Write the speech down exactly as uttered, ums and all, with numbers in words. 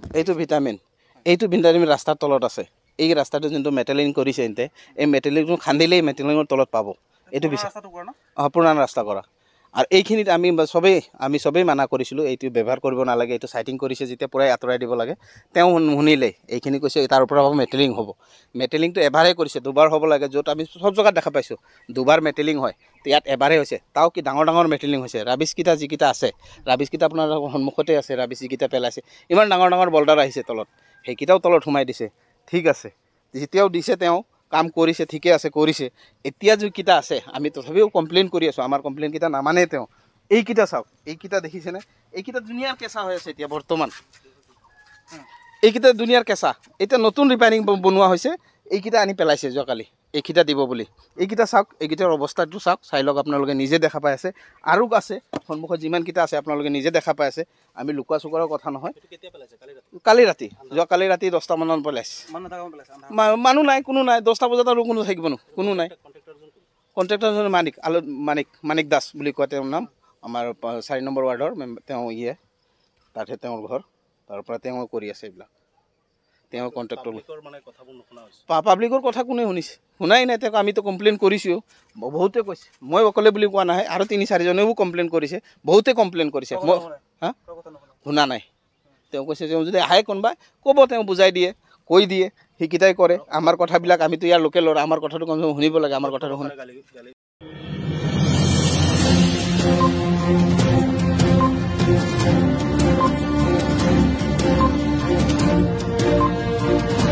এইটো ভিটামিন এইটো ভিটামিন ৰাস্তাৰ তলত আছে এই ৰাস্তাটো যোনটো মেটেলিং কৰিছে এতে এই মেটেলিংটো খান্দিলেই মেটেলিঙৰ তলত পাব এইটো বিচাৰ অঁ পুৰণা ৰাস্তা কৰা আৰু এইখিনিত আমি সবেই আমি সবেই মানা কৰিছিলোঁ এইটো ব্যৱহাৰ কৰিব নালাগে এইটো চাইটিং কৰিছে যেতিয়া পূৰাই আঁতৰাই দিব লাগে তেওঁ শুনিলে এইখিনি কৈছে তাৰ ওপৰত হ'ব মেটেলিং হ'ব মেটেলিংটো এবাৰেই কৰিছে দুবাৰ হ'ব লাগে য'ত আমি সব জেগাত দেখা পাইছোঁ দুবাৰ মেটেলিং হয় ইয়াত এবাৰেই হৈছে তাও কি ডাঙৰ ডাঙৰ মেটেলিং হৈছে ৰাবিছকেইটা যিকেইটা আছে ৰাবিছকেইটা আপোনাৰ সন্মুখতে আছে ৰাবিছ যিকেইটা পেলাইছে ইমান ডাঙৰ ডাঙৰ বল্ডাৰ আহিছে তলত সেইকেইটাও তলত সোমাই দিছে ঠিক আছে যেতিয়াও দিছে তেওঁ কাম কৰিছে ঠিকে আছে কৰিছে এতিয়া যিকেইটা আছে আমি তথাপিও কমপ্লেইন কৰি আছোঁ আমাৰ কমপ্লেইনকেইটা নামানে তেওঁ এইকেইটা চাওক এইকেইটা দেখিছেনে এইকেইটা দুনিয়াৰ কেঁচা হৈ আছে এতিয়া বৰ্তমান এইকেইটা দুনিয়াৰ কেঁচা এতিয়া নতুন ৰিপেয়াৰিং বনোৱা হৈছে এইকেইটা আনি পেলাইছে যোৱাকালি এইকেইটা দিব বুলি এইকেইটা চাওক এইকেইটাৰ অৱস্থাটো চাওক চাই লওক আপোনালোকে নিজে দেখা পাই আছে আৰু আছে সন্মুখত যিমানকেইটা আছে আপোনালোকে নিজে দেখা পাই আছে আমি লুকুৱা চুকুৱাৰ কথা নহয় কালি ৰাতি যোৱাকালি ৰাতি দহটা মানত পেলাইছে মানুহ নাই কোনো নাই দহটা বজাত আৰু কোনো থাকিব নো কোনো নাই কণ্ট্ৰেক্টৰজন মানিক আলো মানিক মানিক দাস বুলি কয় তেওঁৰ নাম আমাৰ চাৰি নম্বৰ ৱাৰ্ডৰ তেওঁ ইয়ে তাতহে তেওঁৰ ঘৰ তাৰ পৰা তেওঁ কৰি আছে এইবিলাক তেওঁ কণ্ট্ৰেক্টৰ পাব্লিকৰ কথা কোনে শুনিছে শুনাই নাই তেওঁক আমিতো কমপ্লেইন কৰিছোঁ বহুতে কৈছে মই অকলে বুলি কোৱা নাই আৰু তিনি চাৰিজনেও কমপ্লেইন কৰিছে বহুতে কমপ্লেইন কৰিছে মই হা শুনা নাই তেওঁ কৈছে তেওঁ যদি আহে কোনোবা ক'ব তেওঁ বুজাই দিয়ে কৈ দিয়ে সেইকেইটাই কৰে আমাৰ কথাবিলাক আমিতো ইয়াৰ লোকেলৰ আমাৰ কথাটো কম শুনিব লাগে আমাৰ কথাটো শুনি